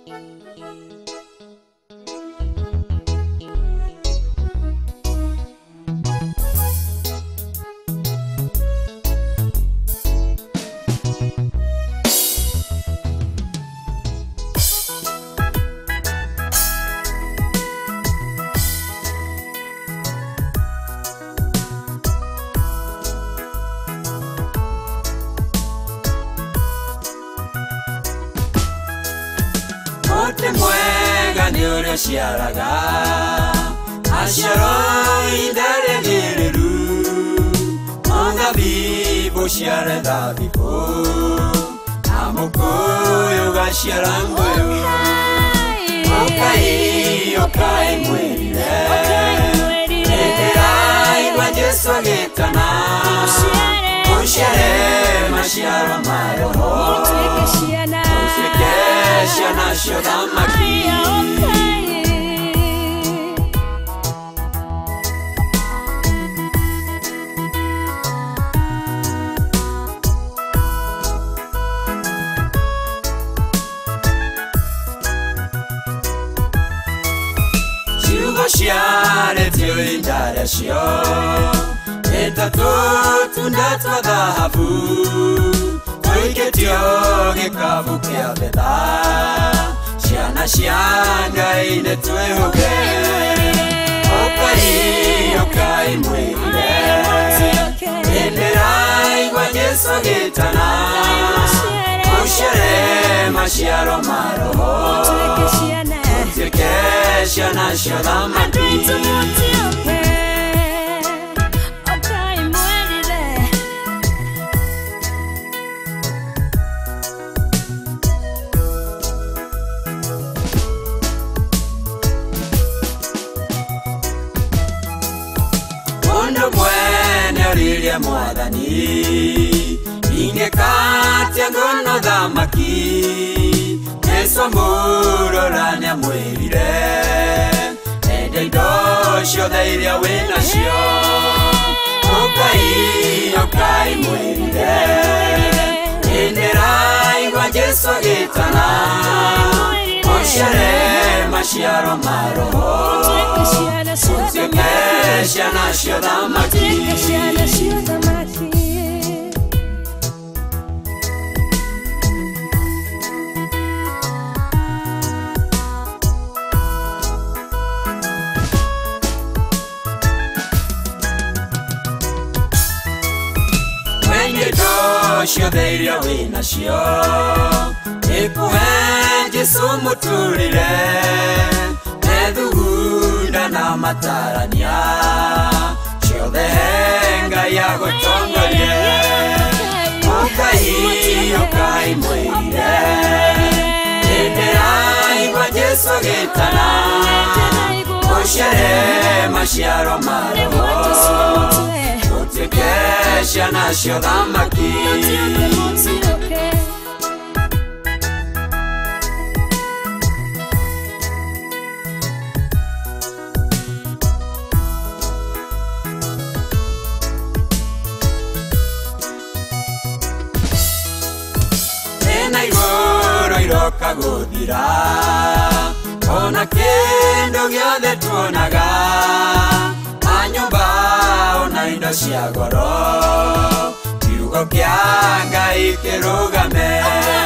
Ote mwega ni ure shiaraga Asharo indare gireru Onga vivo shiare da vivo Amoko yoga shiarango yo Okai muerire Eterai wa jesu agetana Oshiare mashiaro maro Shana Shodamaki Chugo shiare tio indare shio Eta tu ndatwa da havu Oike tio ge kavu ke aveda Shiana shianga ine tue hoge Okai muire Enderai wa jesu agetana Oshere mashiaro maro Utike shiana shodamaki Ondo mwene oriria mwadhani Inge kati ya ngono dhamaki Neso muro rani ya mwirire Ende idosho dhairia wena shio Okai mwirire Ende rai wa jesu agetana Oshere mashiaro maro Shana Shodamaki When you do, shio deiria wina shio Ekuhenje sumuturire Edugunda na matarania Shio dehenga ya gotongorie Okai muire Enderai wa jesu agetana Oshere mashiaro maro Utike shana shodamaki Iroka godira Ona kendo gyode tuonaga Anyomba ona indo shiagoro Kiugo kianga ikerugame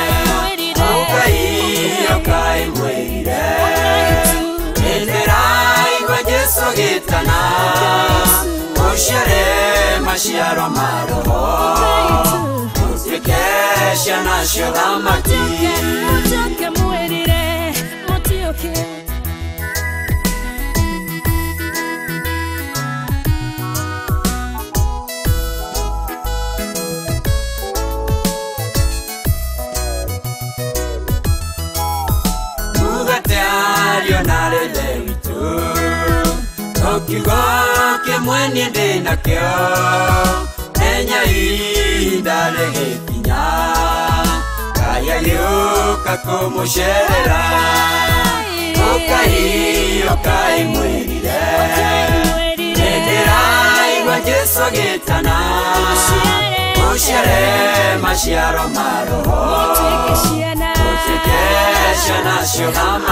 Okai muire Enderai wa jesu agetana Oshere mashiaro maro Shana Shodamaki Mutioke muerire Mutioke Mugate alionare levitu Tokigo ke mwenye dena keo Nenya indale gekinya Kaya yuka como sherera Okai muerire Enderai wa jesu agetana Oshere mashiaro maro Utike nacio na